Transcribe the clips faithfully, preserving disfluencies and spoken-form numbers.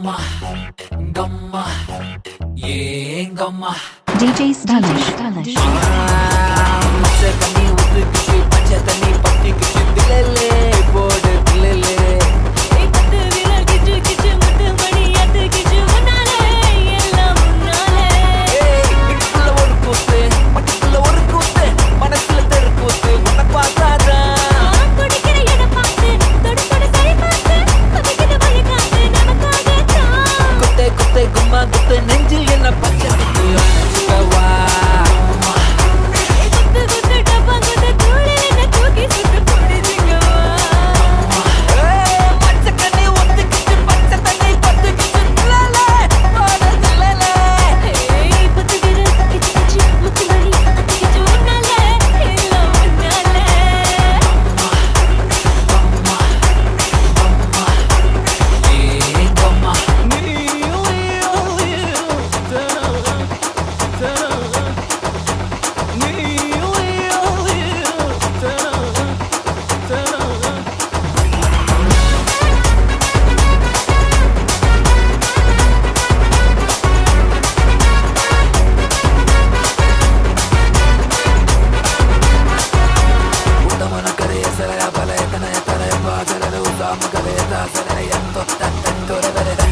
Gamma, gamma, yeah, gamma. D J Stylish, Stylish. Macha kani uddu kishi, macha tani patti kishi, dilale, board dilale. Hey, pattu viral kichu kichu, muttu mani attu kichu, unale, ellam unale. Hey, ittulla oru kootte, mattulla oru kootte, manasula theru kootte, unna paathada. Kodikira eda paathu, thodu thodu sari paathu, kodikira vayikaathu namakkaga thaan. Kotte kotte gumma kotte nenjil enna pacha kuttu anachukava. Hey, kuttu kuttu dabba kuttu thoodile na thooki suttu podijingava. Hey, macha kani uddu kishi, macha tani patti kishi, dilale, board dilale. Hey, pattu viral kichu kichu, muttu mani attu kichu, unale, ellam unale. Yeah, gamma. Utamana kare saraya balaya tanaya taraya baasaraya usama kare daasaraya yanto tattantore vereda.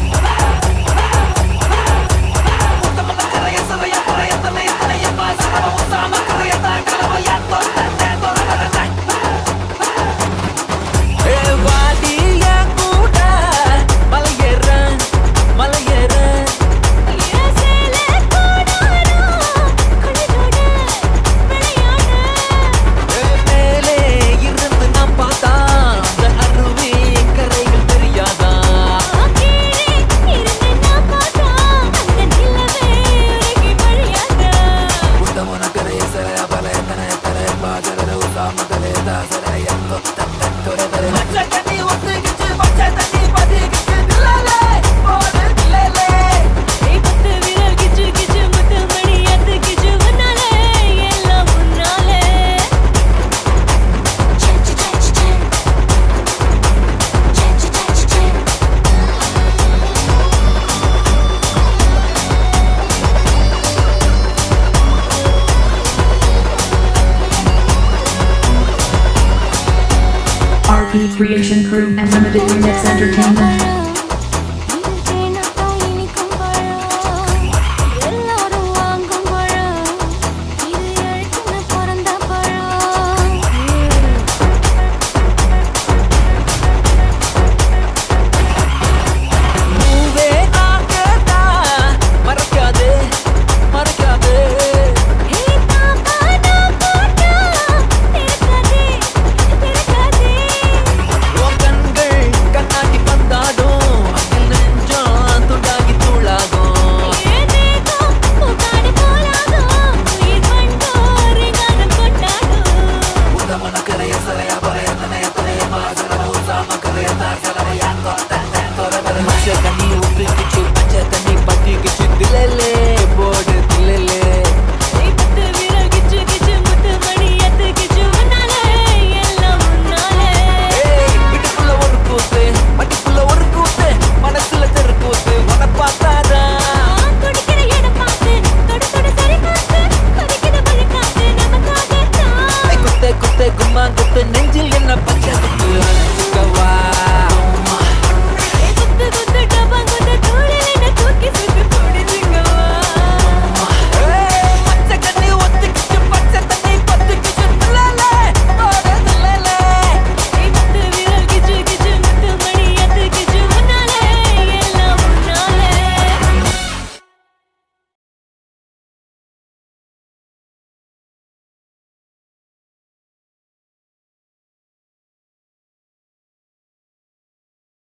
Utamana kare saraya balaya tanaya taraya baasaraya usama kare daasaraya yanto tattantore vereda. Hey, vaadiya kuda malayera malayera. ஏசேலே கோடாரோ கண்ணோட விளையாட. மேலே இருந்து நாம் பார்த்தா அந்த அருவி கரைகள் தெரியாதா? கீழே இருந்து நான் பார்த்தா அந்த நிலவே உருகி வழியாத. உத்தமன கரை சரய பலய தனய தரய பாஜர உசாம கலே தாசர யந்தோ தத்தொர வர மச்ச கண்ணி ஒத்து கிச்சு மச்ச தண்ணி பதி கிச்சு திலலே போடு திலலே. ஏய் பத்து விரல் கிச்சு கிச்சு முத்து மணி அத்து கிச்சு உன்னாலே எல்லாம் உன்னாலே. R P Creation Crew and Limited Remix Entertainment. இது தேனாத்தா இனிக்கும் பழம், எல்லாரும் வாங்கும் பழம், இது எழுத்துன்னு பிறந்த பழம். மூவே ஆகதா மறக்காதே மறக்காதே. ஏய் பாப்பா நான் போட்டா திறக்காதே திறக்காதே. உன் கண்கள் கண்ணாடி பந்தாடும் அதில் நெஞ்சம் துண்டாகி தூளாகும். ஏதேகம் பூக்காடு போலாகும், உயிர் வண்டோர் கானம் கொண்டாடும். உத்தமன கரைய சரய பலய தனய தனய பாசர உசாம கரைய தாசர யந்தோ தத்தொர வர மச்ச கண்ணி உத்து கிச்சு மச்ச தண்ணி பத்தி கிச்சு திலலே